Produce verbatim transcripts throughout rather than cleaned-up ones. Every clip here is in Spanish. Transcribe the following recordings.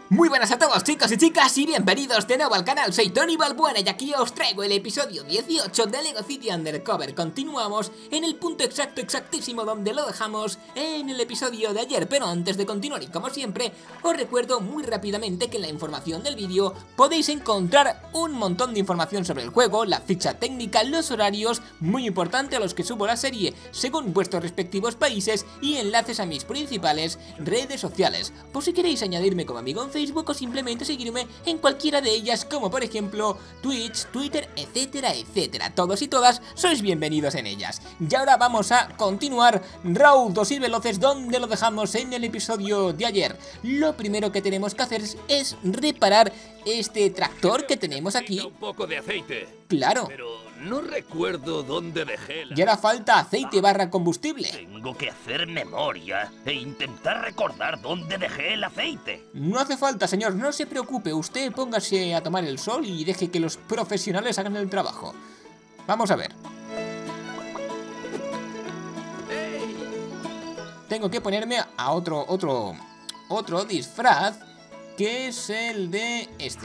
Muy buenas a todos, chicos y chicas, y bienvenidos de nuevo al canal. Soy Tony Balbuena y aquí os traigo el episodio dieciocho de Lego City Undercover. Continuamos en el punto exacto, exactísimo donde lo dejamos en el episodio de ayer. Pero antes de continuar y como siempre, os recuerdo muy rápidamente que en la información del vídeo podéis encontrar un montón de información sobre el juego, la ficha técnica, los horarios, muy importante a los que subo la serie según vuestros respectivos países, y enlaces a mis principales redes sociales, por si queréis añadirme como amigo en Facebook Facebook o simplemente seguirme en cualquiera de ellas, como por ejemplo Twitch, Twitter, etcétera, etcétera. Todos y todas sois bienvenidos en ellas. Y ahora vamos a continuar raudos y veloces donde lo dejamos en el episodio de ayer. Lo primero que tenemos que hacer es reparar este tractor que tenemos aquí. Un poco de aceite. Claro. Pero no recuerdo dónde dejé la... Y ahora falta aceite barra combustible. Tengo que hacer memoria e intentar recordar dónde dejé el aceite. No hace falta, señor, no se preocupe. Usted póngase a tomar el sol y deje que los profesionales hagan el trabajo. Vamos a ver. Tengo que ponerme a otro, otro, otro disfraz, que es el de este.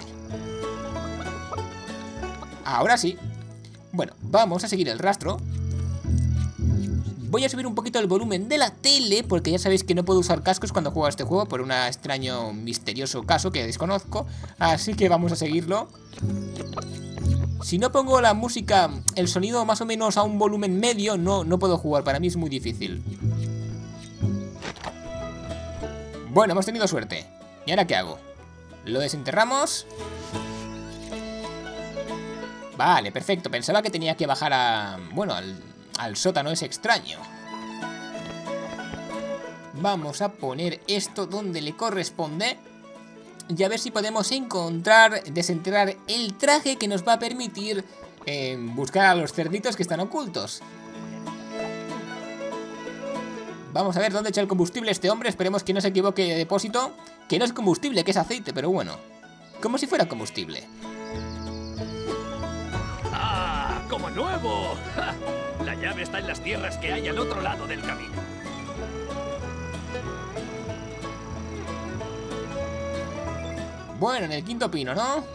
Ahora sí. Bueno, vamos a seguir el rastro. Voy a subir un poquito el volumen de la tele, porque ya sabéis que no puedo usar cascos cuando juego a este juego por un extraño, misterioso caso que desconozco. Así que vamos a seguirlo. Si no pongo la música, el sonido más o menos a un volumen medio, no, no puedo jugar, para mí es muy difícil. Bueno, hemos tenido suerte. ¿Y ahora qué hago? Lo desenterramos. Vale, perfecto. Pensaba que tenía que bajar a... Bueno, al, al sótano ese extraño. Vamos a poner esto donde le corresponde. Y a ver si podemos encontrar, desenterrar el traje que nos va a permitir eh, buscar a los cerditos que están ocultos. Vamos a ver dónde echa el combustible este hombre. Esperemos que no se equivoque de depósito. Que no es combustible, que es aceite, pero bueno. Como si fuera combustible. ¡Ah! ¡Como nuevo! ¡Ja! La llave está en las tierras que hay al otro lado del camino. Bueno, en el quinto pino, ¿no?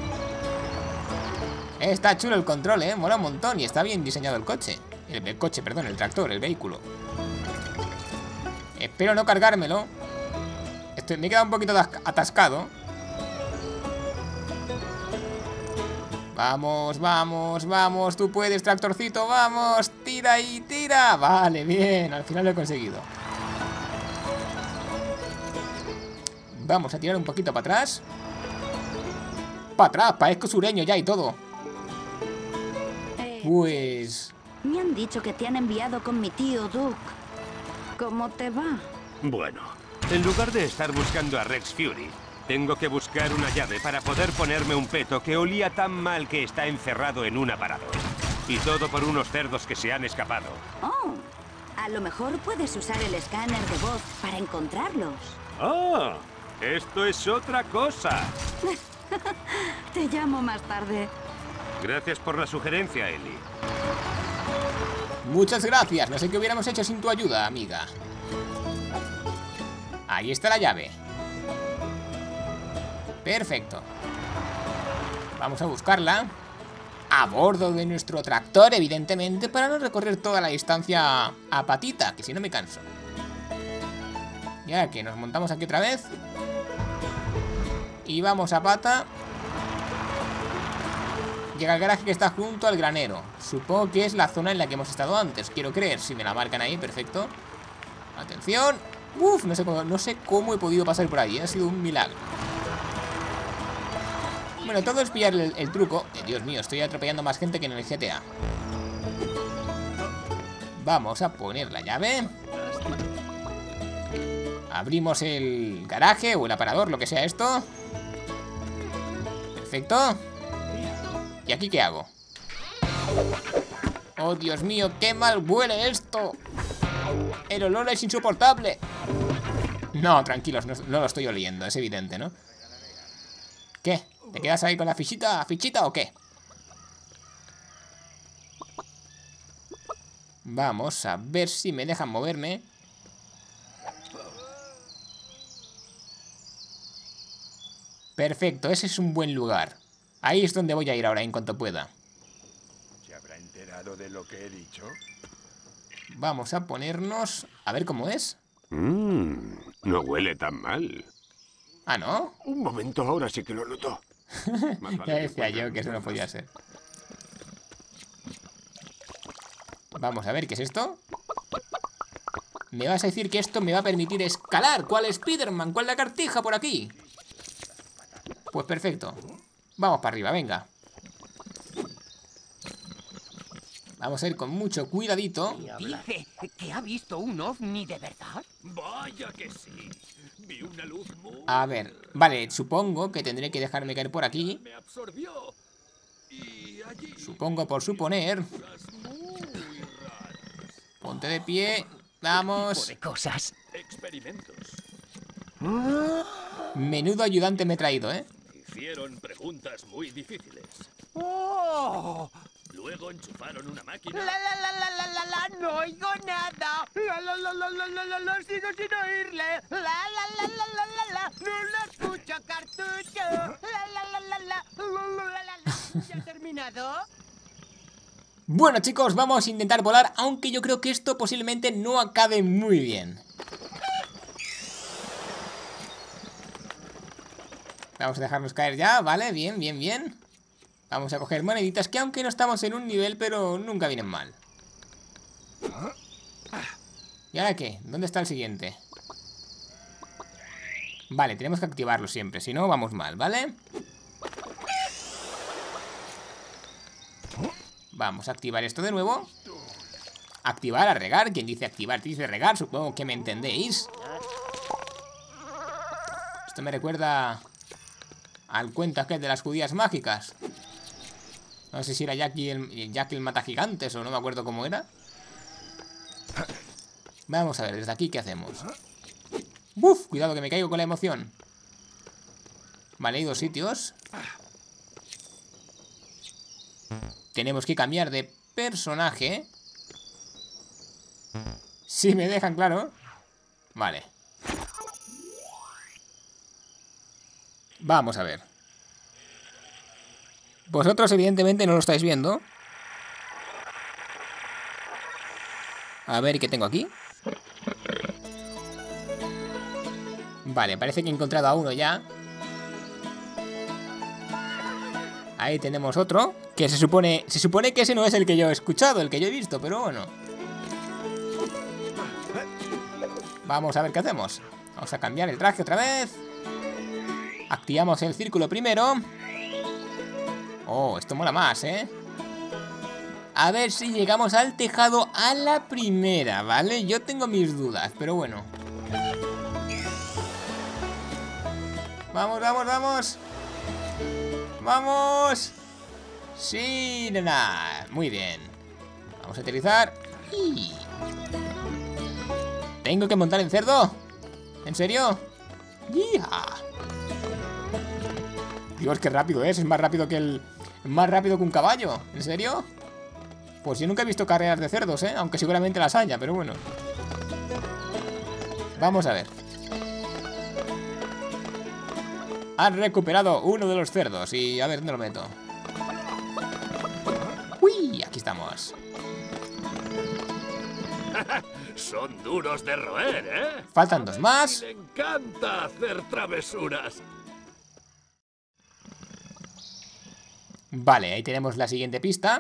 Está chulo el control, ¿eh? Mola un montón y está bien diseñado el coche. El, el coche, perdón, el tractor, el vehículo. Espero no cargármelo. Estoy, me he quedado un poquito atascado. Vamos, vamos, vamos. Tú puedes, tractorcito, vamos. Tira y tira. Vale, bien, al final lo he conseguido. Vamos a tirar un poquito para atrás. Para atrás, parezco sureño ya y todo. Eh, Pues... Me han dicho que te han enviado con mi tío Duke. ¿Cómo te va? Bueno, en lugar de estar buscando a Rex Fury, tengo que buscar una llave para poder ponerme un peto que olía tan mal que está encerrado en un aparador. Y todo por unos cerdos que se han escapado. Oh, a lo mejor puedes usar el escáner de voz para encontrarlos. ¡Ah! Esto es otra cosa. Te llamo más tarde. Gracias por la sugerencia, Ellie. Muchas gracias, no sé qué hubiéramos hecho sin tu ayuda, amiga. Ahí está la llave. Perfecto. Vamos a buscarla a bordo de nuestro tractor, evidentemente, para no recorrer toda la distancia a patita, que si no me canso. Ya que nos montamos aquí otra vez. Y vamos a pata. Llega al garaje que está junto al granero. Supongo que es la zona en la que hemos estado antes, quiero creer. Si me la marcan ahí, perfecto. Atención. Uf, no sé cómo, no sé cómo he podido pasar por ahí. Ha sido un milagro. Bueno, todo es pillar el, el truco. Eh, Dios mío, estoy atropellando más gente que en el G T A. Vamos a poner la llave. Abrimos el garaje o el aparador, lo que sea esto. Perfecto. ¿Y aquí qué hago? Oh, Dios mío, qué mal huele esto. El olor es insoportable. No, tranquilos, no, no lo estoy oliendo, es evidente, ¿no? ¿Qué? ¿Te quedas ahí con la fichita, fichita o qué? Vamos a ver si me dejan moverme. Perfecto, ese es un buen lugar. Ahí es donde voy a ir ahora en cuanto pueda. ¿Se habrá enterado de lo que he dicho? Vamos a ponernos... A ver cómo es. Mmm, no huele tan mal. Ah, ¿no? Un momento, ahora sí que lo noto. Ya decía yo que eso no podía ser. Vamos a ver, ¿qué es esto? Me vas a decir que esto me va a permitir escalar. ¿Cuál Spiderman? ¿Cuál lagartija por aquí? Pues perfecto. Vamos para arriba, venga. Vamos a ir con mucho cuidadito. Dice que ha visto un ovni de verdad. Vaya que sí. Vi una luz muy... A ver, vale, supongo que tendré que dejarme caer por aquí. Me absorbió. Y allí... Supongo por suponer. cosas muy raras. Ponte de pie. Tipo Vamos. de cosas. Experimentos. Menudo ayudante me he traído, ¿eh? Hicieron preguntas muy difíciles. ¡Oh! Luego enchufaron una La máquina. la la la la la la, no oigo nada. La la la la la la la la, sigo sin oírle. La la la la la la la, no lo escucho, cartucho. La la la la la, la la la la. ¿Ya ha terminado? Bueno, chicos, vamos a intentar volar, aunque yo creo que esto posiblemente no acabe muy bien. Vamos a dejarnos caer ya, vale, bien, bien, bien. Vamos a coger moneditas que aunque no estamos en un nivel, pero nunca vienen mal. ¿Y ahora qué? ¿Dónde está el siguiente? Vale, tenemos que activarlo siempre, si no vamos mal, ¿vale? Vamos a activar esto de nuevo. Activar, a regar. ¿Quién dice activar? Dice regar, supongo que me entendéis. Esto me recuerda al cuento aquel de las judías mágicas. No sé si era Jackie el, Jackie el matagigantes o no me acuerdo cómo era. Vamos a ver, desde aquí, ¿qué hacemos? ¡Buf! Cuidado que me caigo con la emoción. Vale, hay dos sitios. Tenemos que cambiar de personaje. Si me dejan, claro. Vale. Vamos a ver. Vosotros evidentemente no lo estáis viendo. A ver, ¿qué tengo aquí? Vale, parece que he encontrado a uno ya. Ahí tenemos otro. Que se supone, se supone que ese no es el que yo he escuchado, el que yo he visto, pero bueno. Vamos a ver qué hacemos. Vamos a cambiar el traje otra vez. Activamos el círculo primero. Oh, esto mola más, ¿eh? A ver si llegamos al tejado a la primera, ¿vale? Yo tengo mis dudas, pero bueno. Vamos, vamos, vamos. ¡Vamos! Sí, nada. Muy bien. Vamos a aterrizar. Y... ¿Tengo que montar en cerdo? ¿En serio? ¡Ya! Dios, qué rápido es. Es más rápido que el... Más rápido que un caballo. ¿En serio? Pues yo nunca he visto carreras de cerdos, ¿eh? Aunque seguramente las haya, pero bueno. Vamos a ver. Han recuperado uno de los cerdos. Y a ver, ¿dónde lo meto? ¡Uy! Aquí estamos. Son duros de roer, ¿eh? Faltan dos más. Le encanta hacer travesuras. Vale, ahí tenemos la siguiente pista.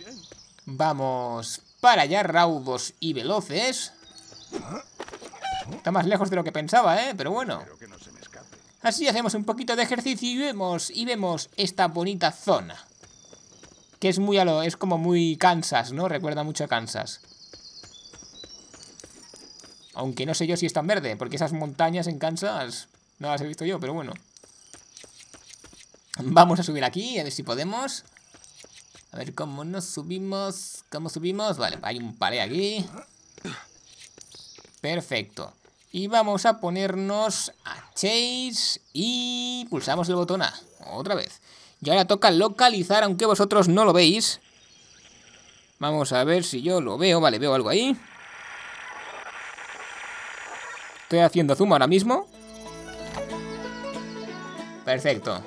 Vamos para allá, raudos y veloces. Está más lejos de lo que pensaba, ¿eh? Pero bueno. Así hacemos un poquito de ejercicio y vemos, y vemos esta bonita zona. Que es muy a lo, es como muy Kansas, ¿no? Recuerda mucho a Kansas. Aunque no sé yo si es tan verde, porque esas montañas en Kansas no las he visto yo, pero bueno. Vamos a subir aquí, a ver si podemos. A ver cómo nos subimos. ¿Cómo subimos? Vale, hay un palé aquí. Perfecto. Y vamos a ponernos a Chase y pulsamos el botón A. Otra vez. Y ahora toca localizar, aunque vosotros no lo veis. Vamos a ver si yo lo veo. Vale, veo algo ahí. Estoy haciendo zoom ahora mismo. Perfecto.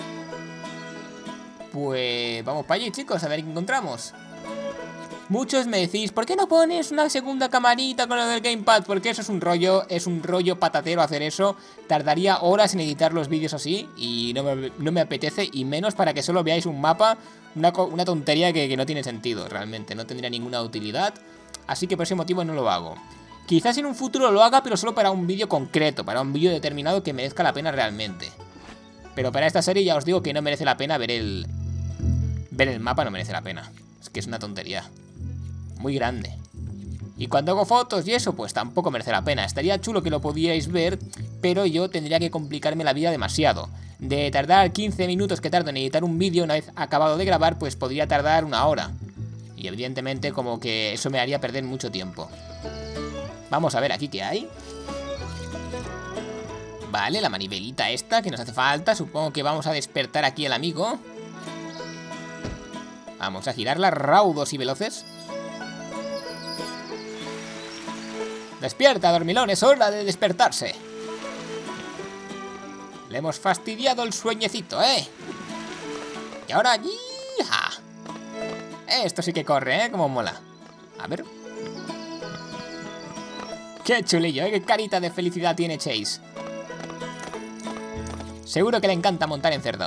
Pues vamos para allí, chicos, a ver qué encontramos. Muchos me decís, ¿por qué no pones una segunda camarita con lo del gamepad? Porque eso es un rollo, es un rollo patatero hacer eso. Tardaría horas en editar los vídeos así y no me, no me apetece, y menos para que solo veáis un mapa, una, una tontería que, que no tiene sentido realmente, no tendría ninguna utilidad. Así que por ese motivo no lo hago. Quizás en un futuro lo haga, pero solo para un vídeo concreto, para un vídeo determinado que merezca la pena realmente. Pero para esta serie ya os digo que no merece la pena ver el... Ver el mapa no merece la pena. Es que es una tontería. Muy grande. Y cuando hago fotos y eso, pues tampoco merece la pena. Estaría chulo que lo pudierais ver, pero yo tendría que complicarme la vida demasiado. De tardar quince minutos que tardo en editar un vídeo, una vez acabado de grabar, pues podría tardar una hora. Y evidentemente como que eso me haría perder mucho tiempo. Vamos a ver aquí qué hay. Vale, la manivelita esta que nos hace falta. Supongo que vamos a despertar aquí al amigo. Vamos a girarla raudos y veloces. Despierta, dormilón, es hora de despertarse. Le hemos fastidiado el sueñecito, ¿eh? Y ahora... ¡yija! Esto sí que corre, ¿eh? Como mola. A ver. Qué chulillo, ¿eh? Qué carita de felicidad tiene Chase. Seguro que le encanta montar en cerdo.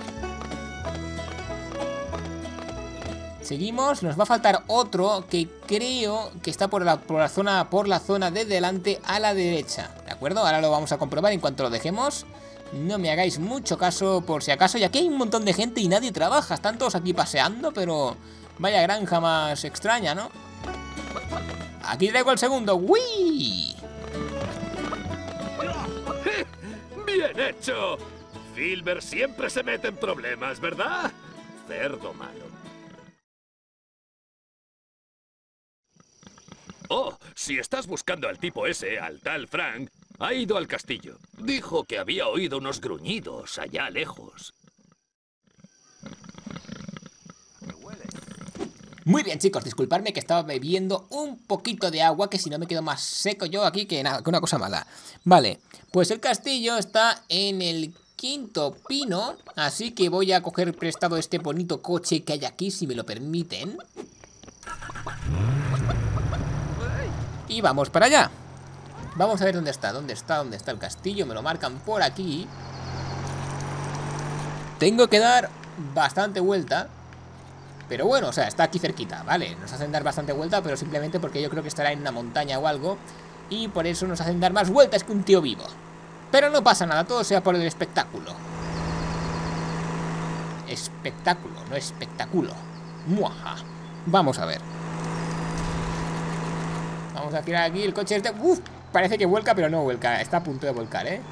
Seguimos, nos va a faltar otro que creo que está por la, por la zona por la zona de delante a la derecha, ¿de acuerdo? Ahora lo vamos a comprobar en cuanto lo dejemos. No me hagáis mucho caso por si acaso, ya que hay un montón de gente y nadie trabaja. Están todos aquí paseando, pero vaya granja más extraña, ¿no? Aquí traigo el segundo. ¡Uy! ¡Bien hecho! Filbert siempre se mete en problemas, ¿verdad? Cerdo malo. Oh, si estás buscando al tipo ese, al tal Frank, ha ido al castillo. Dijo que había oído unos gruñidos allá lejos. Muy bien, chicos, disculpadme que estaba bebiendo un poquito de agua, que si no me quedo más seco yo aquí que nada, que una cosa mala. Vale, pues el castillo está en el quinto pino, así que voy a coger prestado este bonito coche que hay aquí, si me lo permiten. Y vamos para allá. Vamos a ver dónde está, dónde está, dónde está el castillo. Me lo marcan por aquí. Tengo que dar bastante vuelta. Pero bueno, o sea, está aquí cerquita, ¿vale? Nos hacen dar bastante vuelta, pero simplemente porque yo creo que estará en una montaña o algo. Y por eso nos hacen dar más vueltas que un tío vivo. Pero no pasa nada, todo sea por el espectáculo. Espectáculo, no espectáculo. Muaja. Vamos a ver. Vamos a girar aquí el coche este. Uf, parece que vuelca, pero no vuelca. Está a punto de volcar, ¿eh?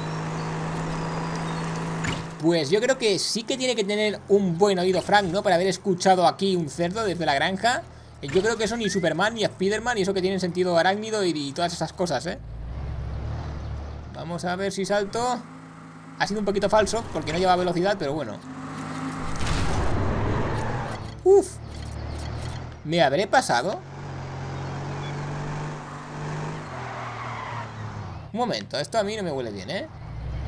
Pues yo creo que sí que tiene que tener un buen oído Frank, ¿no? Para haber escuchado aquí un cerdo desde la granja. Yo creo que eso ni Superman ni Spiderman, y eso que tienen sentido arácnido y, y todas esas cosas, ¿eh? Vamos a ver si salto. Ha sido un poquito falso porque no lleva velocidad, pero bueno. Uf. ¿Me habré pasado? Un momento, esto a mí no me huele bien, ¿eh?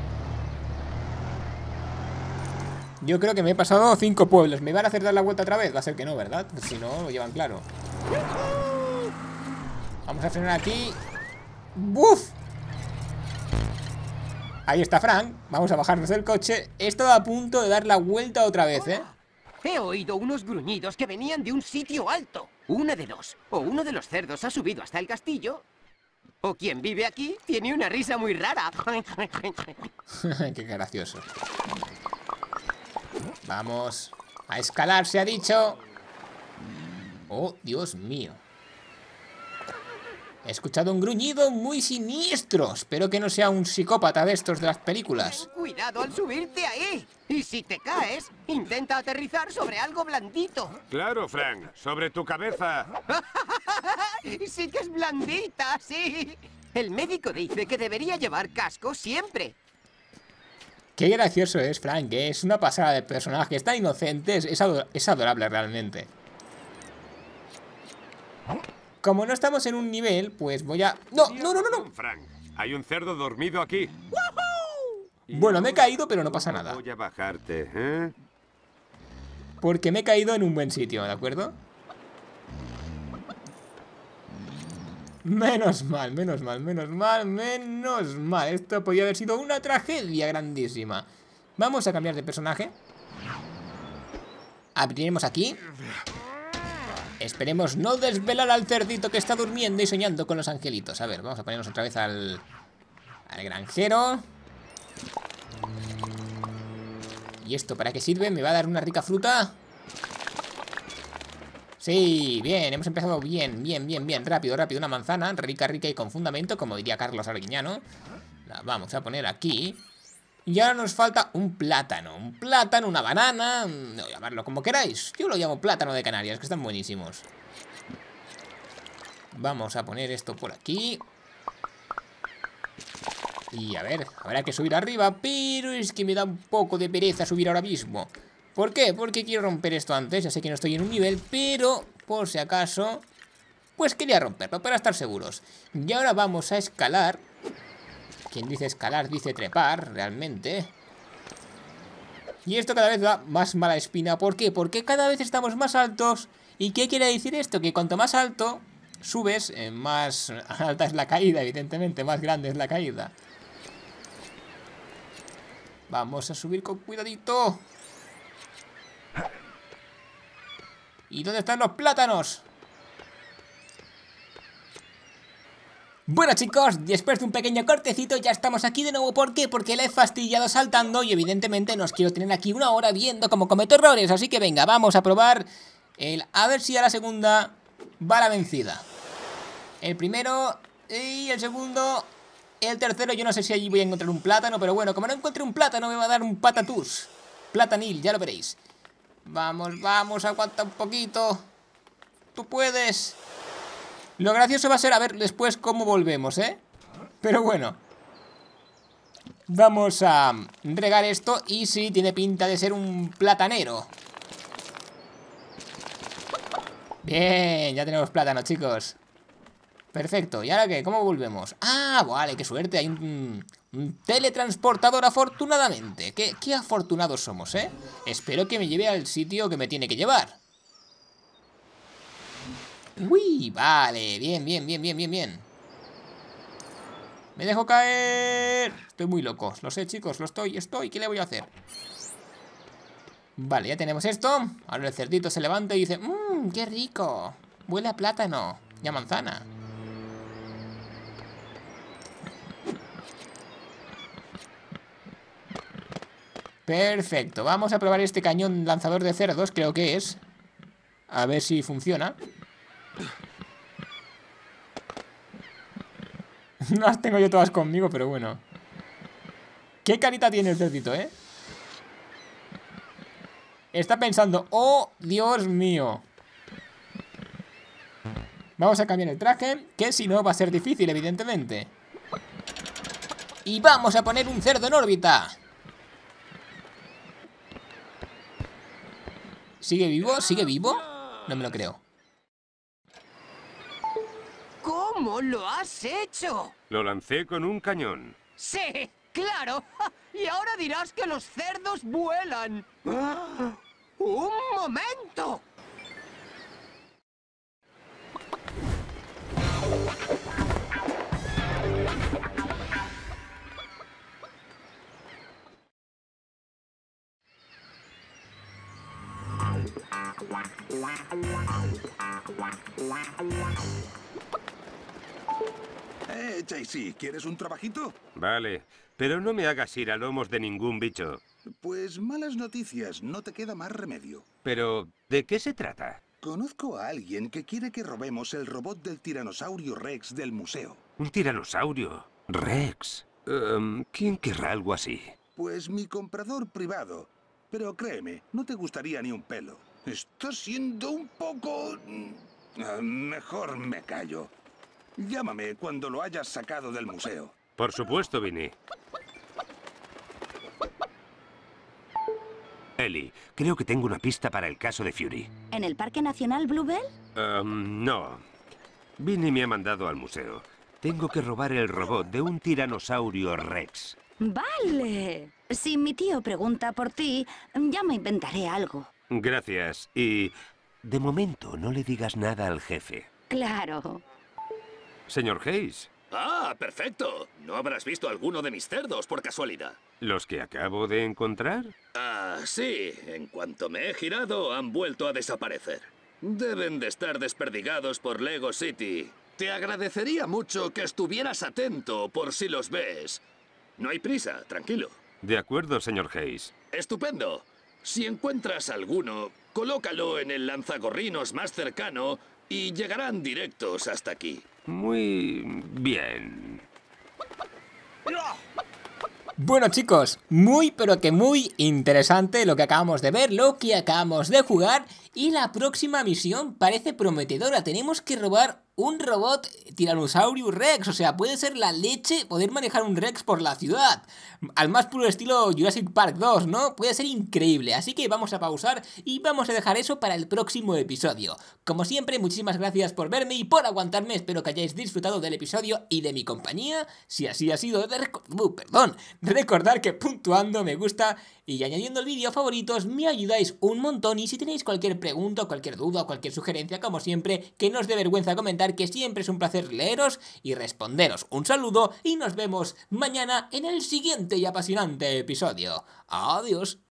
Yo creo que me he pasado cinco pueblos. ¿Me van a hacer dar la vuelta otra vez? Va a ser que no, ¿verdad? Si no, lo llevan claro. Vamos a frenar aquí. ¡Buf! Ahí está Frank. Vamos a bajarnos del coche. He estado a punto de dar la vuelta otra vez, ¿eh? He oído unos gruñidos que venían de un sitio alto. Una de dos. O uno de los cerdos ha subido hasta el castillo, o quien vive aquí tiene una risa muy rara. Qué gracioso. Vamos a escalar, se ha dicho. Oh, Dios mío. He escuchado un gruñido muy siniestro. Espero que no sea un psicópata de estos de las películas. Ten cuidado al subirte ahí. Y si te caes, intenta aterrizar sobre algo blandito. Claro, Frank, sobre tu cabeza. Sí que es blandita, sí. El médico dice que debería llevar casco siempre. Qué gracioso es Frank, ¿eh? Es una pasada de personaje. Es tan inocente, es, ador es adorable realmente. Como no estamos en un nivel, pues voy a... ¡No, no, no, no! no. Frank, hay un cerdo dormido aquí. Bueno, me he caído, pero no pasa nada. Voy a bajarte, ¿eh? Porque me he caído en un buen sitio, ¿de acuerdo? Menos mal, menos mal, menos mal, menos mal. Esto podría haber sido una tragedia grandísima. Vamos a cambiar de personaje. Abriremos aquí. Esperemos no desvelar al cerdito que está durmiendo y soñando con los angelitos. A ver, vamos a ponernos otra vez al, al granjero. ¿Y esto para qué sirve? ¿Me va a dar una rica fruta? Sí, bien, hemos empezado bien, bien, bien, bien. Rápido, rápido, una manzana, rica, rica y con fundamento, como diría Carlos Arguiñano. La vamos a poner aquí. Y ahora nos falta un plátano. Un plátano, una banana, no, llamarlo como queráis. Yo lo llamo plátano de Canarias, que están buenísimos. Vamos a poner esto por aquí. Y a ver, habrá que subir arriba, pero es que me da un poco de pereza subir ahora mismo. ¿Por qué? Porque quiero romper esto antes. Ya sé que no estoy en un nivel, pero por si acaso, pues quería romperlo para estar seguros. Y ahora vamos a escalar. Quien dice escalar dice trepar, realmente. Y esto cada vez da más mala espina. ¿Por qué? Porque cada vez estamos más altos. ¿Y qué quiere decir esto? Que cuanto más alto subes, eh, más alta es la caída, evidentemente. Más grande es la caída. Vamos a subir con cuidadito. ¿Y dónde están los plátanos? Bueno chicos, después de un pequeño cortecito ya estamos aquí de nuevo. ¿Por qué? Porque la he fastidiado saltando y evidentemente no os quiero tener aquí una hora viendo cómo cometo errores. Así que venga, vamos a probar el... A ver si a la segunda va la vencida. El primero y el segundo... El tercero, yo no sé si allí voy a encontrar un plátano, pero bueno, como no encuentre un plátano me va a dar un patatús. Platanil, ya lo veréis. Vamos, vamos, aguanta un poquito. Tú puedes. Lo gracioso va a ser a ver después cómo volvemos, ¿eh? Pero bueno. Vamos a regar esto y sí, tiene pinta de ser un platanero. Bien, ya tenemos plátano, chicos. Perfecto, ¿y ahora qué? ¿Cómo volvemos? Ah, vale, qué suerte, hay un, un teletransportador afortunadamente. Qué, qué afortunados somos, ¿eh? Espero que me lleve al sitio que me tiene que llevar. Uy, vale, bien, bien, bien, bien, bien, bien. Me dejo caer. Estoy muy loco, lo sé chicos, lo estoy, estoy, ¿qué le voy a hacer? Vale, ya tenemos esto. Ahora el cerdito se levanta y dice, mmm, qué rico. Huele a plátano y a manzana. Perfecto, vamos a probar este cañón lanzador de cerdos, creo que es. A ver si funciona. No las tengo yo todas conmigo, pero bueno. Qué carita tiene el cerdito, ¿eh? Está pensando, oh, Dios mío. Vamos a cambiar el traje, que si no va a ser difícil, evidentemente. Y vamos a poner un cerdo en órbita. ¿Sigue vivo? ¿Sigue vivo? No me lo creo. ¿Cómo lo has hecho? Lo lancé con un cañón. Sí, claro. Y ahora dirás que los cerdos vuelan. ¡Ah! ¡Un momento! Eh, Chasey, ¿quieres un trabajito? Vale, pero no me hagas ir a lomos de ningún bicho. Pues malas noticias, no te queda más remedio. Pero, ¿de qué se trata? Conozco a alguien que quiere que robemos el robot del tiranosaurio Rex del museo. ¿Un tiranosaurio? ¿Rex? Um, ¿Quién querrá algo así? Pues mi comprador privado. Pero créeme, no te gustaría ni un pelo. Está siendo un poco... Uh, mejor me callo. Llámame cuando lo hayas sacado del museo. Por supuesto, Vinny. Ellie, creo que tengo una pista para el caso de Fury. ¿En el Parque Nacional Bluebell? Um, no. Vinny me ha mandado al museo. Tengo que robar el robot de un tiranosaurio Rex. Vale. Si mi tío pregunta por ti, ya me inventaré algo. Gracias. Y de momento no le digas nada al jefe. Claro. Señor Hayes, Ah, perfecto. ¿No habrás visto alguno de mis cerdos por casualidad? ¿los que acabo de encontrar? Ah, sí. En cuanto me he girado, han vuelto a desaparecer. Deben de estar desperdigados por Lego City. Te agradecería mucho que estuvieras atento por si los ves. No hay prisa, tranquilo. De acuerdo, señor Hayes. Estupendo. Si encuentras alguno, colócalo en el lanzagorrinos más cercano y llegarán directos hasta aquí. Muy bien. Bueno chicos, muy pero que muy interesante lo que acabamos de ver, lo que acabamos de jugar. Y la próxima misión parece prometedora. Tenemos que robar un robot Tyrannosaurus Rex. O sea, puede ser la leche poder manejar un Rex por la ciudad. Al más puro estilo Jurassic Park dos, ¿no? Puede ser increíble. Así que vamos a pausar y vamos a dejar eso para el próximo episodio. Como siempre, muchísimas gracias por verme y por aguantarme. Espero que hayáis disfrutado del episodio y de mi compañía. Si así ha sido, de reco- uh, perdón, recordar que puntuando me gusta y añadiendo el vídeo a favoritos me ayudáis un montón. Y si tenéis cualquier pregunta, cualquier duda o cualquier sugerencia, como siempre, que no os dé vergüenza comentar, que siempre es un placer leeros y responderos. Un saludo y nos vemos mañana en el siguiente y apasionante episodio. Adiós.